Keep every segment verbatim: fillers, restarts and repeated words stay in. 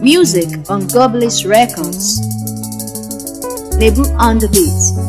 Music on Goblish Records. Label on the beat.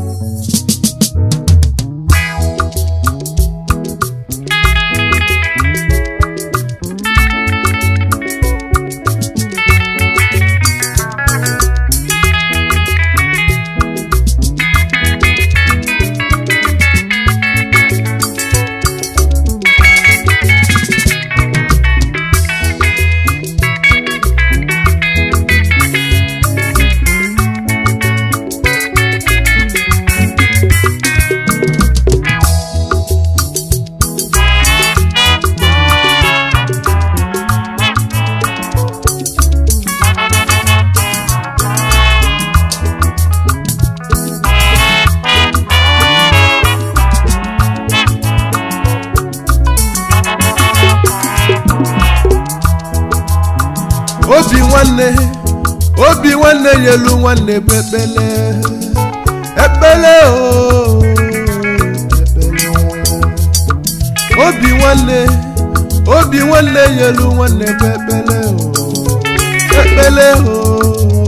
Obi nwanne obi nwanne yelu nwanne bebele ebele o ebele obi nwanne obi nwanne yelu nwanne bebele o ebele o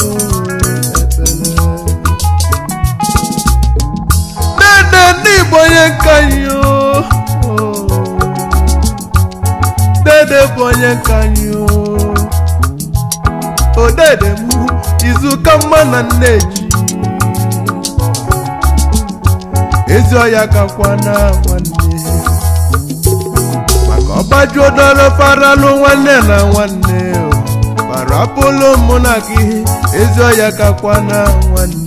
ebele dede ni boye kanyo dede boye kanyo odede mu izuka mana nneji ezi oya kakwana nwanne maka ọgbaju odoro faralu nwanne na nwanne parapolo muna gị ezi oya kakwana nwanne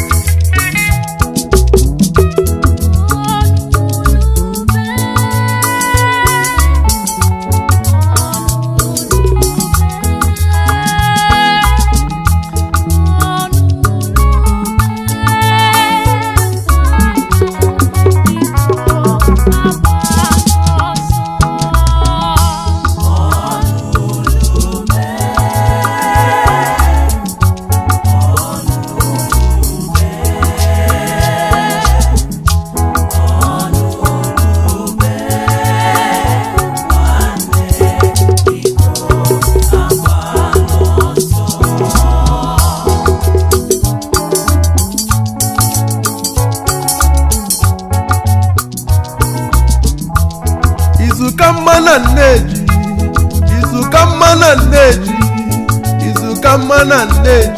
Izuka mana nneji Izuka mana nneji Izuka mana nneji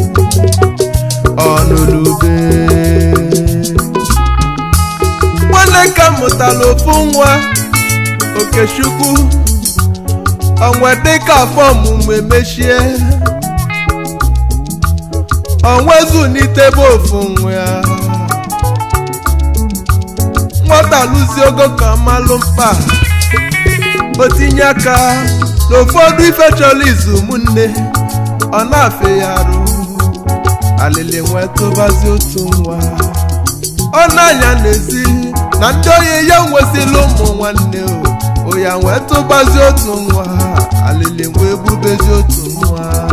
Onulube Nwanne ka mụtala ofu nwa Okechukwu onwe dịka afọ ọmụmụ emechie onwezu n'itebe ofu nwa ya nwata lụzi ogo ka malụ mkpa o tinye aka n'ụfọdụ ife chọrọ izu ụmụnne ọ na-afe ya arụ alịlị nwee tụbazi otu nwa ọ na-anya n'ezi na ndị oyi ya nwesịrị ụmụ nwanne o ya nwee tụbazi otu nwa alịlị nwee bubezi otu nwa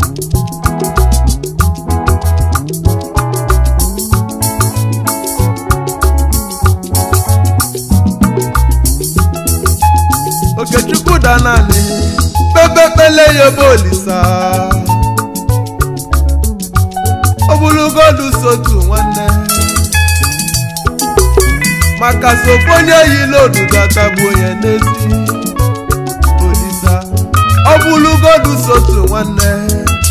Okechukwu danani pepepele yobolisa obulugodu sotu nwanne maka sofonye yile odudu atagbu onye n'ezi olisa obulugodu sotu nwanne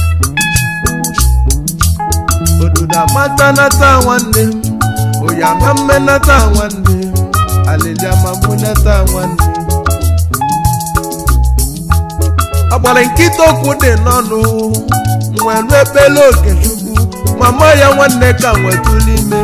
odudu amata nata nwanne oya mamme nata nwanne alili amamu nata nwanne agbara nkịta okwu dị n'ọnụ nwere ebele Okechukwu mama ya nwanne ka nwetụlụ ime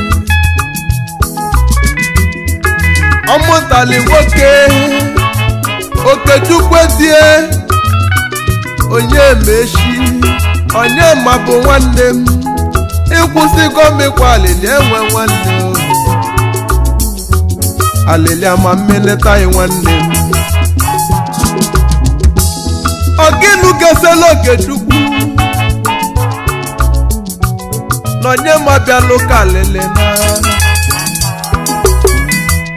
ọmụtali nwoke Okechukwu die onye mechi onye mabụ nwanne m ịkwụsịgo mmekwa alili enwe nwanne alili ama mmeleta nwanne m Oginu gesela Okechukwu n'onye mabịa lụka lele na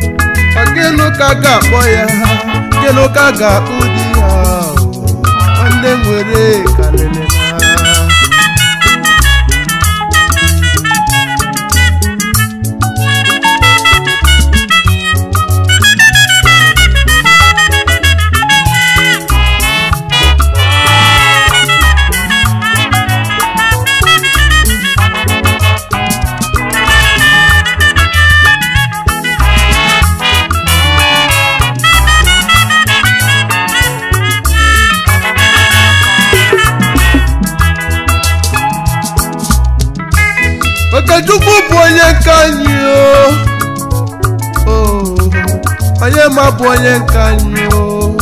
Oginu ka ga-akpọ ya gịnụ ka ga-akpụ di ya nwanne nwere kalele na Okechukwu bụ onye nke anyị o onye ma bụ onye nke anyị o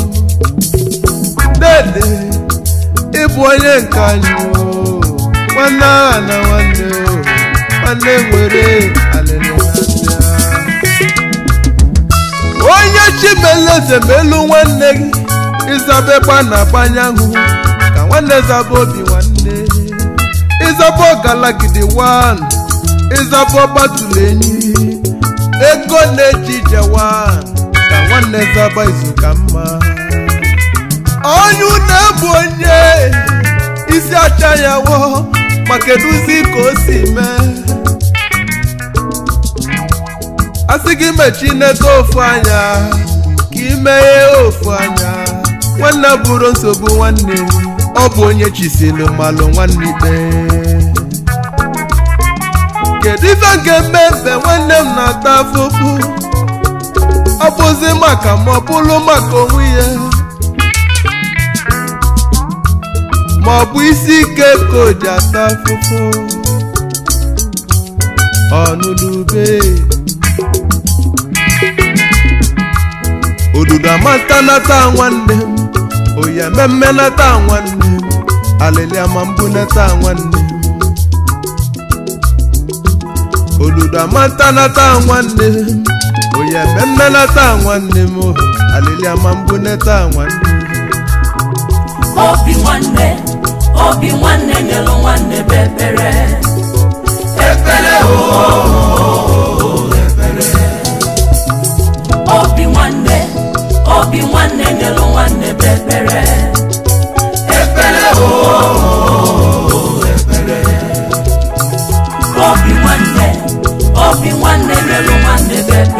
dede ịbụ onye nke anyị o nwanne agha na nwanne o nwanne nwere alele na onye chimeleze melu nwanne gị ịzabekwa na banyanwụ ka nwanne zaba obi nwanne ịzaba galagidi one ịzaba batulenyi ego na-ejije one ka nwanne zaba izu ka mma onye na-ebu onye isi acha ya wo maka eduzi ka o si mee asị gị mechi neta ofu anya ka imeghe ofu anya nwanne bụrụ nsogbu nwanne ọ bụ onye chisilu malụ nwanne ikpe kedu ife ga-eme mbe nwanne m na-ata afụfụ ọ bụzi maka ma ọ bụrụ maka onwe ya ma ọ bụ isi ike ka o ji ata afụfụ ọnụlube odudu amata nata nwanne m oyi ememme nata nwanne m alịlị ama mbụ nata nwanne m odudu amata nata nwanne m oyi ememme nata nwanne m alịlị ama mbụ nata nwanne m obi nwanne obi nwanne nyelu nwanne bebere ebere o ebere obi nwanne obi nwanne nyelu nwanne bebere ebere o ebere obi nwanne obi nwanne nyelu nwanne bebere